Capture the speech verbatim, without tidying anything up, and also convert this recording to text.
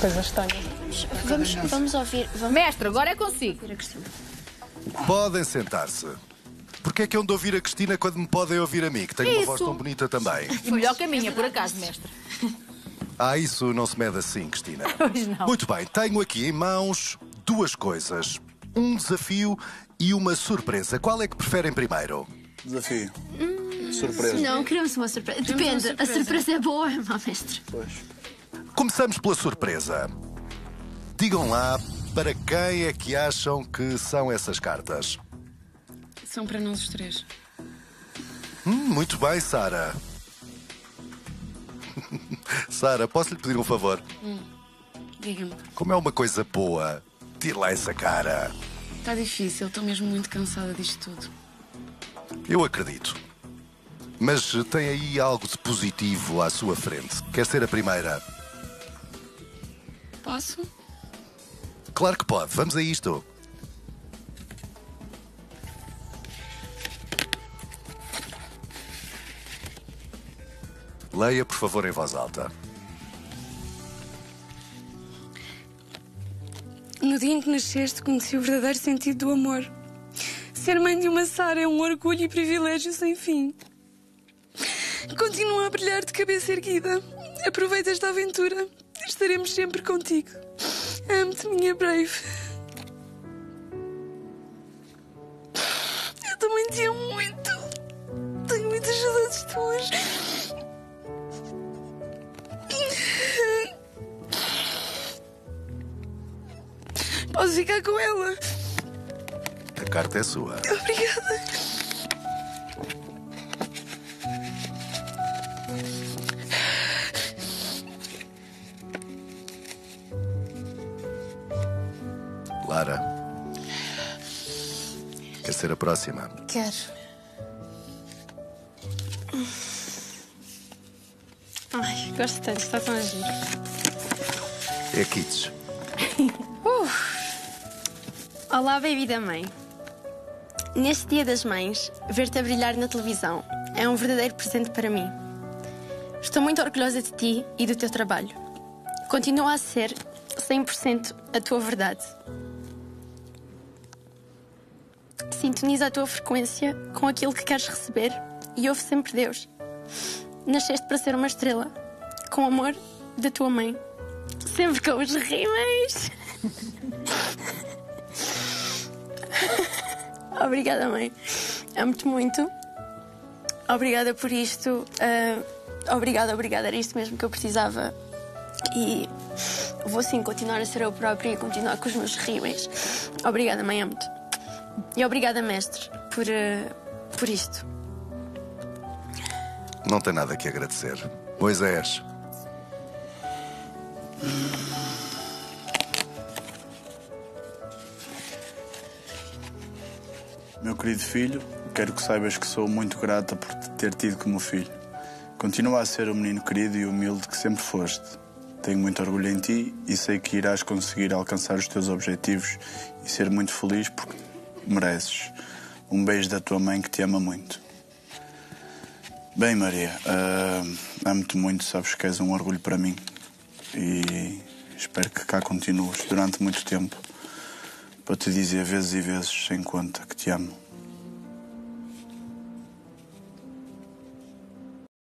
coisa estranha. Vamos, vamos ouvir. Vamos... Mestre, agora é consigo. ouvir a Cristina. Podem sentar-se. Porquê é que eu ando a ouvir a Cristina quando me podem ouvir a mim, que tenho Isso. uma voz tão bonita também? E melhor que a minha, por acaso, mestre. Ah, isso não se mede assim, Cristina. Pois não. Muito bem, tenho aqui em mãos duas coisas. Um desafio e uma surpresa. Qual é que preferem primeiro? Desafio. Hum, surpresa. Não, queremos uma surpresa. Depende, uma surpresa. A surpresa é boa, meu mestre. Pois. Começamos pela surpresa. Digam lá para quem é que acham que são essas cartas. São para nós os três. Hum, muito bem, Sara. Sara, posso lhe pedir um favor? Hum. Diga-me. Como é uma coisa boa, tire lá essa cara. Está difícil, estou mesmo muito cansada disto tudo. Eu acredito. Mas tem aí algo de positivo à sua frente. Quer ser a primeira? Posso? Claro que pode. Vamos a isto. Leia, por favor, em voz alta. No dia em que nasceste, conheci o verdadeiro sentido do amor. Ser mãe de uma Sara é um orgulho e privilégio sem fim. Continua a brilhar de cabeça erguida. Aproveita esta aventura. Estaremos sempre contigo. Amo-te, minha Brave. Eu também te amo muito. Tenho muitas saudades tuas. Posso ficar com ela? A carta é sua. Obrigada. Lara. Quer ser a próxima? Quero. Ai, gosto tanto, está tão a giro. É Kids. Olá, baby da mãe. Neste Dia das Mães, ver-te a brilhar na televisão é um verdadeiro presente para mim. Estou muito orgulhosa de ti e do teu trabalho. Continua a ser cem por cento a tua verdade. Sintoniza a tua frequência com aquilo que queres receber e ouve sempre Deus. Nasceste para ser uma estrela, com amor da tua mãe. Sempre com os rímels. Obrigada, mãe. Amo-te muito. Obrigada por isto. Uh, obrigada, obrigada. Era isto mesmo que eu precisava. E vou sim continuar a ser eu própria e continuar com os meus rímels. Obrigada, mãe. Amo-te. E obrigada, mestre, por, uh, por isto. Não tem nada que agradecer. Moisés. Meu querido filho, quero que saibas que sou muito grata por te ter tido como filho. Continua a ser o menino querido e humilde que sempre foste. Tenho muito orgulho em ti e sei que irás conseguir alcançar os teus objetivos e ser muito feliz porque mereces. Um beijo da tua mãe que te ama muito. Bem, Maria, uh, amo-te muito, sabes que és um orgulho para mim. E espero que cá continues durante muito tempo para te dizer vezes e vezes sem conta que te amo.